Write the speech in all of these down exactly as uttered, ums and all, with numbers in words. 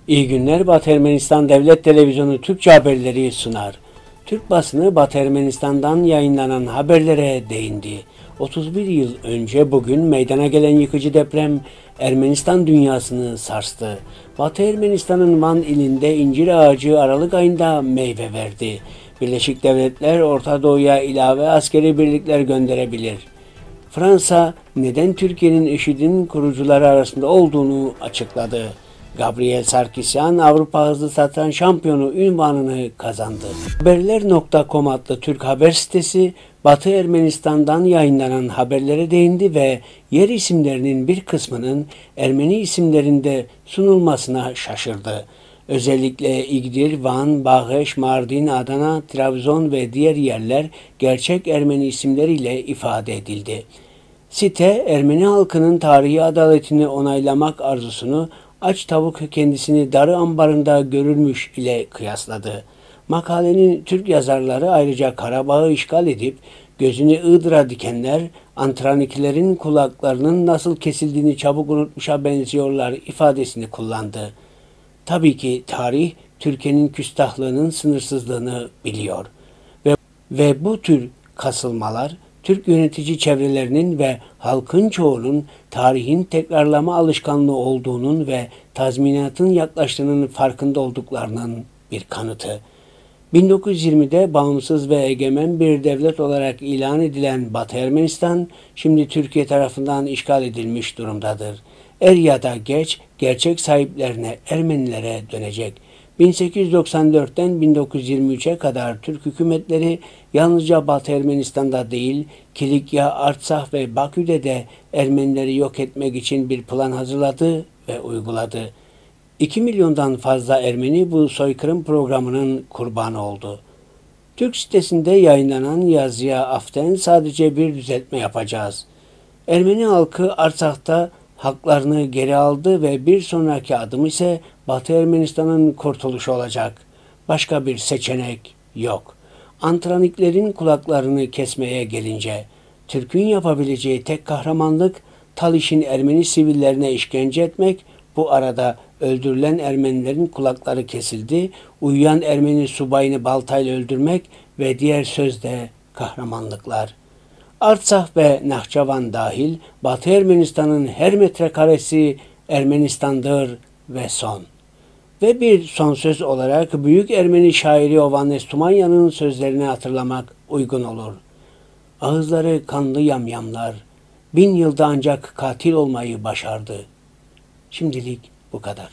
İyi günler. Batı Ermenistan Devlet Televizyonu Türkçe haberleri sunar. Türk basını Batı Ermenistan'dan yayınlanan haberlere değindi. otuz bir yıl önce bugün meydana gelen yıkıcı deprem Ermenistan dünyasını sarstı. Batı Ermenistan'ın Van ilinde incir ağacı Aralık ayında meyve verdi. Birleşik Devletler Orta Doğu'ya ilave askeri birlikler gönderebilir. Fransa neden Türkiye'nin IŞİD'in kurucuları arasında olduğunu açıkladı. Gabriel Sarkisyan Avrupa Hızlı Satranç Şampiyonu unvanını kazandı. Haberler nokta com adlı Türk haber sitesi Batı Ermenistan'dan yayınlanan haberlere değindi ve yer isimlerinin bir kısmının Ermeni isimlerinde sunulmasına şaşırdı. Özellikle İgdir, Van, Bağeş, Mardin, Adana, Trabzon ve diğer yerler gerçek Ermeni isimleriyle ifade edildi. Site, Ermeni halkının tarihi adaletini onaylamak arzusunu aç tavuk kendisini darı ambarında görürmüş ile kıyasladı. Makalenin Türk yazarları ayrıca Karabağ'ı işgal edip gözünü Iğdır'a dikenler, Antranikilerin kulaklarının nasıl kesildiğini çabuk unutmuşa benziyorlar ifadesini kullandı. Tabii ki tarih Türkiye'nin küstahlığının sınırsızlığını biliyor ve, ve bu tür kasılmalar Türk yönetici çevrelerinin ve halkın çoğunun tarihin tekrarlama alışkanlığı olduğunun ve tazminatın yaklaştığının farkında olduklarının bir kanıtı. bin dokuz yüz yirmide bağımsız ve egemen bir devlet olarak ilan edilen Batı Ermenistan, şimdi Türkiye tarafından işgal edilmiş durumdadır. Er ya da geç gerçek sahiplerine, Ermenilere dönecek. bin sekiz yüz doksan dörtten bin dokuz yüz yirmi üçe kadar Türk hükümetleri yalnızca Batı Ermenistan'da değil, Kilikya, Artsakh ve Bakü'de de Ermenileri yok etmek için bir plan hazırladı ve uyguladı. iki milyondan fazla Ermeni bu soykırım programının kurbanı oldu. Türk sitesinde yayınlanan yazıya aften sadece bir düzeltme yapacağız. Ermeni halkı Artsakh'ta haklarını geri aldı ve bir sonraki adım ise Batı Ermenistan'ın kurtuluşu olacak. Başka bir seçenek yok. Antraniklerin kulaklarını kesmeye gelince, Türk'ün yapabileceği tek kahramanlık, Taliş'in Ermeni sivillerine işkence etmek, bu arada öldürülen Ermenilerin kulakları kesildi, uyuyan Ermeni subayını baltayla öldürmek ve diğer sözde kahramanlıklar. Artsakh ve Nahçıvan dahil Batı Ermenistan'ın her metrekaresi Ermenistan'dır ve son. Ve bir son söz olarak büyük Ermeni şairi Ovannes Tumanya'nın sözlerini hatırlamak uygun olur. Ağızları kanlı yamyamlar, bin yılda ancak katil olmayı başardı. Şimdilik bu kadar.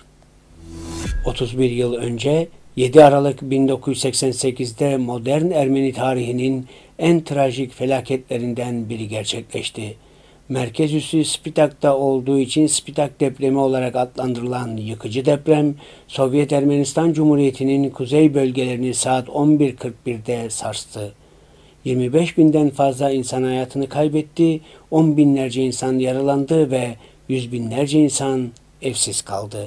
otuz bir yıl önce yedi Aralık bin dokuz yüz seksen sekizde modern Ermeni tarihinin en trajik felaketlerinden biri gerçekleşti. Merkez üssü Spitak'ta olduğu için Spitak depremi olarak adlandırılan yıkıcı deprem, Sovyet Ermenistan Cumhuriyeti'nin kuzey bölgelerini saat on bir kırk birde sarstı. yirmi beş binden fazla insan hayatını kaybetti, on binlerce insan yaralandı ve yüz binlerce insan evsiz kaldı.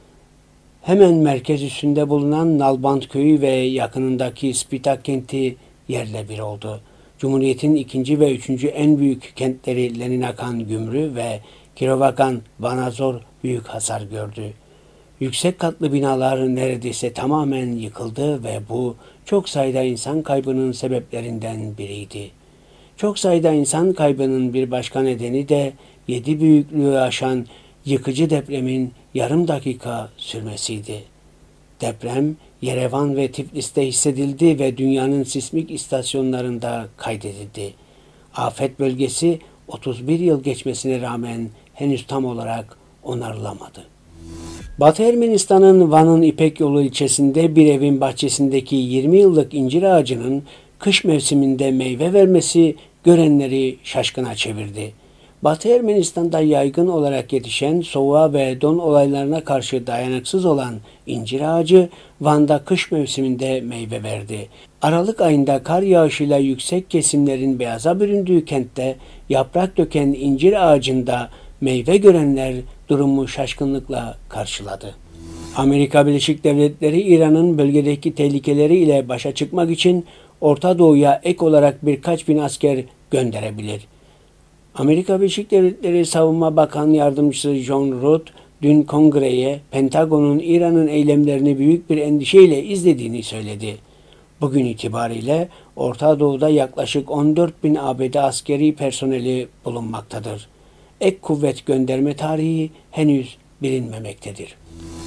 Hemen merkez üssünde bulunan Nalbant köyü ve yakınındaki Spitak kenti yerle bir oldu. Cumhuriyet'in ikinci ve üçüncü en büyük kentleri Leninakan Gümrü ve Kirovakan Vanazor büyük hasar gördü. Yüksek katlı binalar neredeyse tamamen yıkıldı ve bu çok sayıda insan kaybının sebeplerinden biriydi. Çok sayıda insan kaybının bir başka nedeni de yedi büyüklüğü aşan yıkıcı depremin yarım dakika sürmesiydi. Deprem Yerevan ve Tiflis'te hissedildi ve dünyanın sismik istasyonlarında kaydedildi. Afet bölgesi otuz bir yıl geçmesine rağmen henüz tam olarak onarılamadı. Batı Ermenistan'ın Van'ın İpek Yolu ilçesinde bir evin bahçesindeki yirmi yıllık incir ağacının kış mevsiminde meyve vermesi görenleri şaşkına çevirdi. Batı Ermenistan'da yaygın olarak yetişen soğuğa ve don olaylarına karşı dayanıksız olan incir ağacı Van'da kış mevsiminde meyve verdi. Aralık ayında kar yağışıyla yüksek kesimlerin beyaza büründüğü kentte yaprak döken incir ağacında meyve görenler durumu şaşkınlıkla karşıladı. Amerika Birleşik Devletleri İran'ın bölgedeki tehlikeleri ile başa çıkmak için Orta Doğu'ya ek olarak birkaç bin asker gönderebilir. Amerika Birleşik Devletleri Savunma Bakan Yardımcısı John Root, dün kongreye Pentagon'un İran'ın eylemlerini büyük bir endişeyle izlediğini söyledi. Bugün itibariyle Orta Doğu'da yaklaşık on dört bin A B D askeri personeli bulunmaktadır. Ek kuvvet gönderme tarihi henüz bilinmemektedir.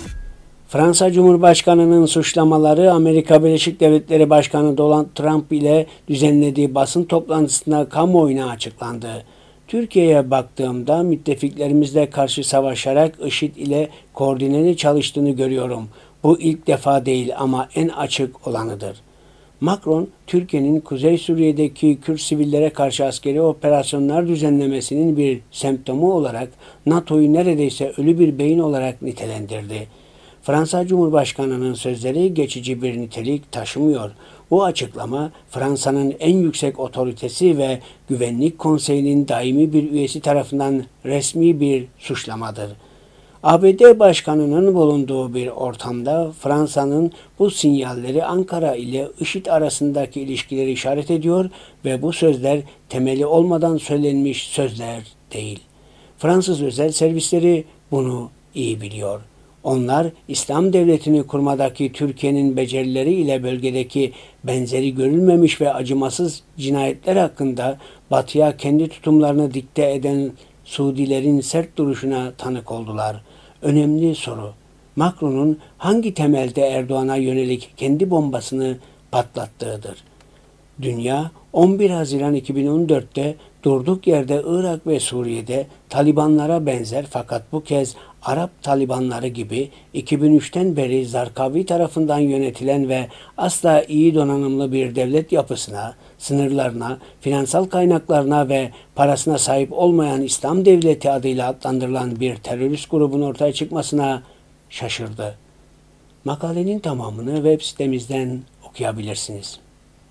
Fransa Cumhurbaşkanı'nın suçlamaları Amerika Birleşik Devletleri Başkanı Donald Trump ile düzenlediği basın toplantısında kamuoyuna açıklandı. Türkiye'ye baktığımda müttefiklerimizle karşı savaşarak IŞİD ile koordineli çalıştığını görüyorum. Bu ilk defa değil ama en açık olanıdır. Macron, Türkiye'nin Kuzey Suriye'deki Kürt sivillere karşı askeri operasyonlar düzenlemesinin bir semptomu olarak NATO'yu neredeyse ölü bir beyin olarak nitelendirdi. Fransa Cumhurbaşkanı'nın sözleri geçici bir nitelik taşımıyor. Bu açıklama Fransa'nın en yüksek otoritesi ve Güvenlik Konseyi'nin daimi bir üyesi tarafından resmi bir suçlamadır. A B D Başkanı'nın bulunduğu bir ortamda Fransa'nın bu sinyalleri Ankara ile IŞİD arasındaki ilişkileri işaret ediyor ve bu sözler temeli olmadan söylenmiş sözler değil. Fransız özel servisleri bunu iyi biliyor. Onlar İslam devletini kurmadaki Türkiye'nin becerileri ile bölgedeki benzeri görülmemiş ve acımasız cinayetler hakkında Batı'ya kendi tutumlarını dikte eden Suudilerin sert duruşuna tanık oldular. Önemli soru: Macron'un hangi temelde Erdoğan'a yönelik kendi bombasını patlattığıdır. Dünya on bir Haziran iki bin on dört'te durduk yerde Irak ve Suriye'de Talibanlara benzer fakat bu kez Arap Talibanları gibi iki bin üç'ten beri Zarkavi tarafından yönetilen ve asla iyi donanımlı bir devlet yapısına, sınırlarına, finansal kaynaklarına ve parasına sahip olmayan İslam Devleti adıyla adlandırılan bir terörist grubun ortaya çıkmasına şaşırdı. Makalenin tamamını web sitemizden okuyabilirsiniz.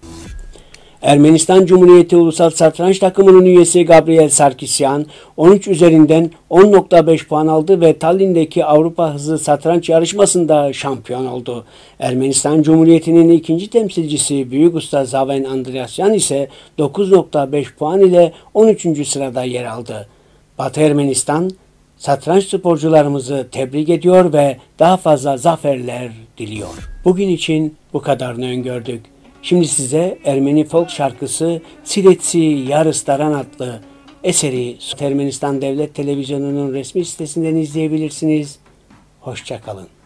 Ermenistan Cumhuriyeti Ulusal Satranç Takımı'nın üyesi Gabriel Sarkisyan on üç üzerinden on nokta beş puan aldı ve Tallinn'deki Avrupa Hızlı Satranç Yarışması'nda şampiyon oldu. Ermenistan Cumhuriyeti'nin ikinci temsilcisi Büyük Usta Zaven Andreasyan ise dokuz nokta beş puan ile on üçüncü sırada yer aldı. Batı Ermenistan satranç sporcularımızı tebrik ediyor ve daha fazla zaferler diliyor. Bugün için bu kadarını öngördük. Şimdi size Ermeni folk şarkısı Siletsi Yarıstaran adlı eseri Ermenistan Devlet Televizyonu'nun resmi sitesinden izleyebilirsiniz. Hoşça kalın.